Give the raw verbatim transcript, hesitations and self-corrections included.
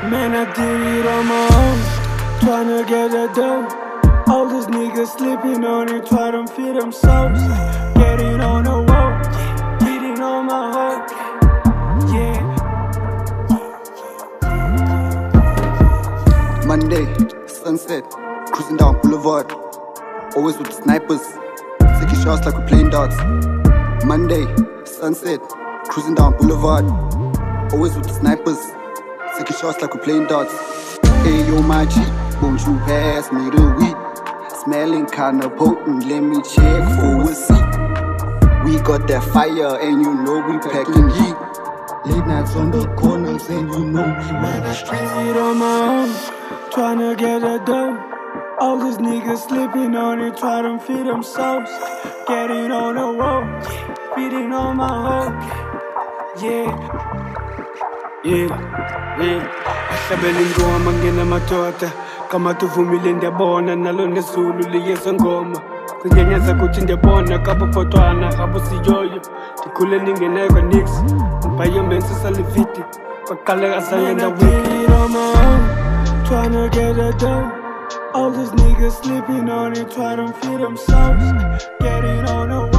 Man, I did it on my own, tryna get that dough. All these niggas slipping on it, try to feed them souls. Getting on the wall, beating on my heart, yeah. Monday, sunset, cruising down Boulevard. Always with the snipers, taking shots like we're playing darts. Monday, sunset, cruising down Boulevard. Always with the snipers, taking shots like we're playing darts. Hey yo my G, won't you pass me the weed? Smelling kinda potent, let me check for a seat. We got that fire and you know we packing heat. Late nights on the corners and you know we man the streets. It on my own, tryna get that dough. All these niggas slipping on it, try to feed them souls. Getting on the wall, beating on my heart, yeah. Yeah, yeah. Ahlabela ingoma ngena madoda kama tuvumile ndiyabona nalo nezulu liyeza ngoma kunyenyeza kuthi ndiyabona kabopotwana kabosiyoyo ndikhule ningeneko nix mbayo mensisa lividi kwaqaleka sayenza wiki on my own, tryna get that dough. All these niggas sleeping on it, try to feed themselves. Getting on the